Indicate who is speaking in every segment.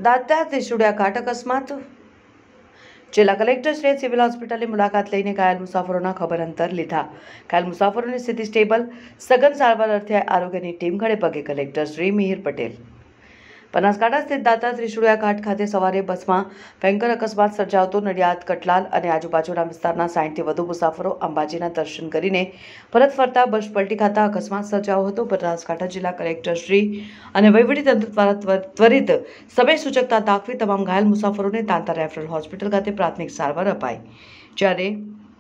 Speaker 1: દાતા ત્રિશુળિયા ઘાટ અકસ્માત જિલ્લા collector Shri civil હોસ્પિટલની મુલાકાત લઈને ઘાયલ મુસાફરોના ખબર અંતર લીધા। ઘાયલ મુસાફરોની સ્થિતિ સ્ટેબલ, સઘન સારવાર અર્થે આરોગ્યની ટીમ ખડે પગે। કલેક્ટર શ્રી મિહિર પટેલ બનાસકાંઠા સ્થિત દાતા ત્રિશુળિયા ઘાટ ખાતે સવારે બસમાં ભયંકર અકસ્માત સર્જાવતો નડિયાદ, કટલાલ અને આજુબાજુના વિસ્તારના 60થી વધુ મુસાફરો અંબાજીના દર્શન કરીને પરત ફરતા બસ પલટી ખાતા અકસ્માત સર્જાયો હતો। બનાસકાંઠા જિલ્લા કલેક્ટર શ્રી અને વહીવટીતંત્ર દ્વારા ત્વરિત સમય સૂચકતા દાખવી તમામ ઘાયલ મુસાફરોને તાંતા રેફરલ હોસ્પિટલ ખાતે પ્રાથમિક સારવાર અપાઈ, જ્યારે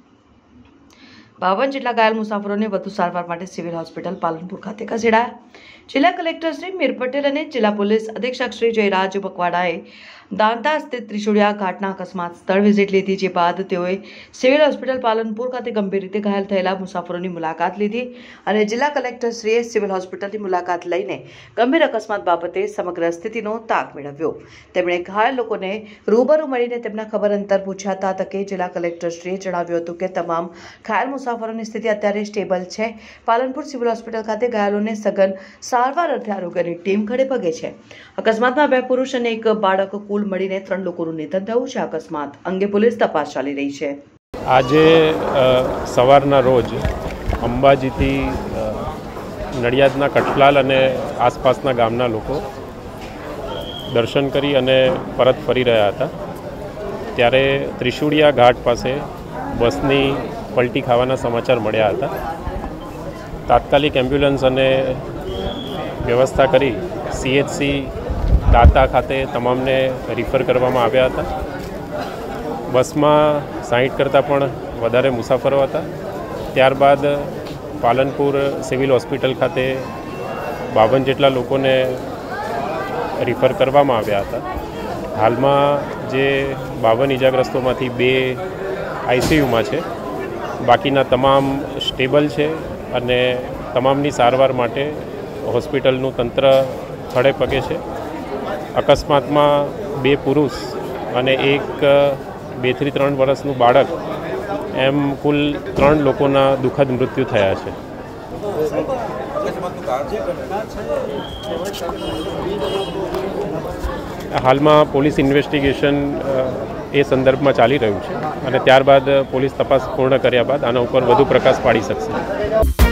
Speaker 1: 52 જેટલા ઘાયલ મુસાફરોને વધુ સારવાર માટે સિવિલ હોસ્પિટલ પાલનપુર ખાતે ખસેડાયા। જિલ્લા કલેક્ટર શ્રી મિહિર પટેલ અને જિલ્લા પોલીસ અધિક્ષક શ્રી જયરાજ બકવાડાએ દાંતા સ્થિત ત્રિશુળિયા ઘાટના અકસ્માત સ્થળ વિઝિટ લીધી, જે બાદ તેઓએ સિવિલ હોસ્પિટલ પાલનપુર ખાતે ગંભીર રીતે ઘાયલ થયેલા મુસાફરોની મુલાકાત લીધી અને જિલ્લા કલેક્ટર શ્રીએ સિવિલ હોસ્પિટલની મુલાકાત લઈને ગંભીર અકસ્માત બાબતે સમગ્ર સ્થિતિનો તાગ મેળવ્યો। તેમણે ઘાયલ લોકોને રૂબરૂ મળીને તેમના ખબર અંતર પૂછ્યા તકે જિલ્લા કલેક્ટર શ્રીએ જણાવ્યું હતું કે તમામ ઘાયલ મુસાફરોની સ્થિતિ અત્યારે સ્ટેબલ છે। પાલનપુર સિવિલ હોસ્પિટલ ખાતે ઘાયલોને સઘન સારવાર અર્થે આરોગ્યની ટીમ ખડે પગે છે। અકસ્માતમાં 2 પુરુષ અને 1 બાળક કુલ મળીને 3 લોકોનું નિધન થયું છે। અકસ્માત અંગે પોલીસ તપાસ ચાલી રહી છે।
Speaker 2: આજે સવારના રોજ અંબાજીથી નડિયાદના કટલાલ અને આસપાસના ગામના લોકો દર્શન કરી અને પરત ફરી રહ્યા હતા, ત્યારે ત્રિશુળિયા ઘાટ પાસે બસની પલટી ખાવાના સમાચાર મળ્યા હતા। તાત્કાલિક એમ્બ્યુલન્સ અને વ્યવસ્થા કરી CHC દાતા ખાતે તમામને રિફર કરવામાં આવ્યા હતા। બસમાં 60 કરતાં પણ વધારે મુસાફરો હતા। ત્યારબાદ પાલનપુર સિવિલ હોસ્પિટલ ખાતે 52 જેટલા લોકોને રિફર કરવામાં આવ્યા હતા। હાલમાં જે 52 ઇજાગ્રસ્તોમાંથી 2 ICUમાં છે, બાકીના તમામ સ્ટેબલ છે અને તમામની સારવાર માટે હોસ્પિટલનું તંત્ર ખડે પગે છે। અકસ્માતમાં 2 પુરુષ અને 1 2 થી 3 વર્ષનું બાળક એમ કુલ 3 લોકોના દુઃખદ મૃત્યુ થયા છે। હાલમાં પોલીસ ઇન્વેસ્ટિગેશન એ સંદર્ભમાં ચાલી રહ્યું છે અને ત્યારબાદ પોલીસ તપાસ પૂર્ણ કર્યા બાદ આના ઉપર વધુ પ્રકાશ પાડી શકશે।